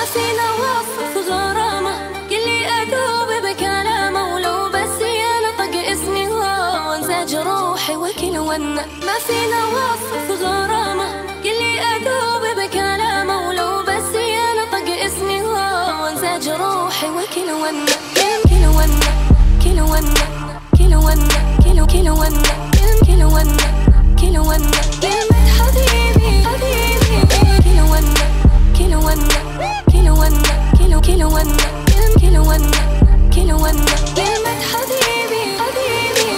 فينا وصف غرامة، يلي أذوب بكلامه، ولو بس ينطق اسمي وانسى جروحي وكل ونا. ما فينا وصف غرامة، يلي أذوب بكلامه، ولو بس ينطق اسمي وانسى جروحي وكل ونا. كل ونا كل ونا كل ونا كل ونا كل ونا كل ونا كلمة حبيبي حبيبي. كل ونا كل ونا كل ونا كل ونا كل ونا كل ونا كلمة حبيبي حبيبي.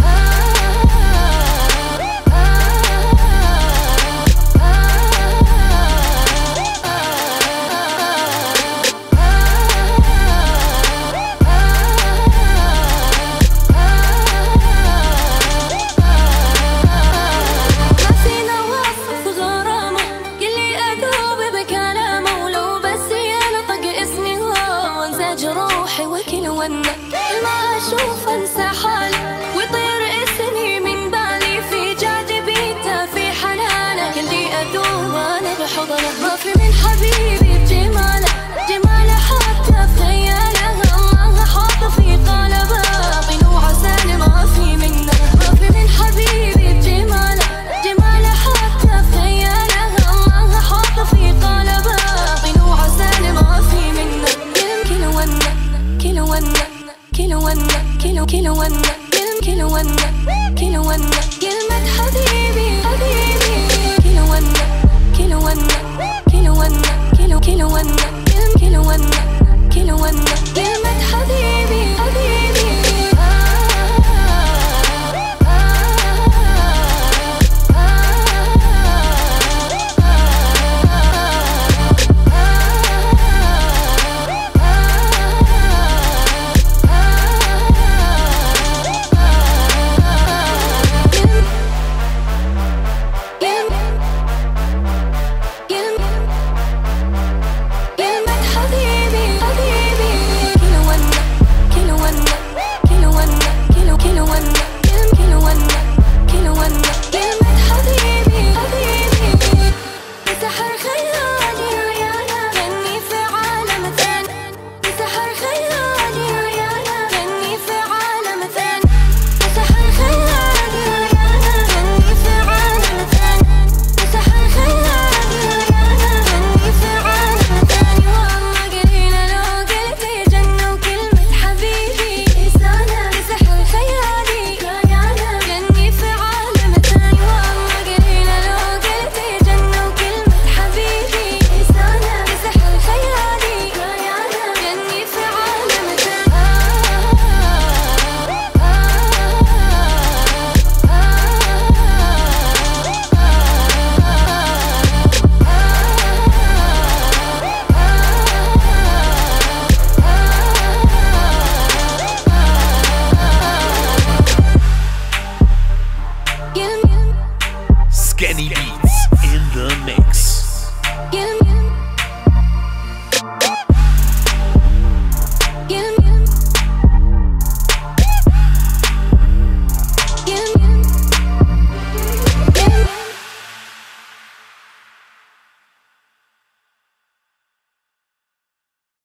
وكل ونا ما أشوف أنسى حالي ويطير اسمي من بالي، في جاذبيته في حنانه، يلي أذوب أنا بحضنه. ما في من حبيبي بجماله، جماله حتى في خياله، الله حاط في قلبه طلوع سالم ما في منه. ما في من حبيبي بجماله، جماله حتى في خياله، الله حاط في قلبه طلوع سالم ما في منه. كل ونا كل ونا كل ونا كل ونا كل ونا كل ونا كلمة حبيبي حبيبي. كل ونا كل ونا كل ونا كل ونا كل ونا كل ونا كلمة حبيبي حبيبي.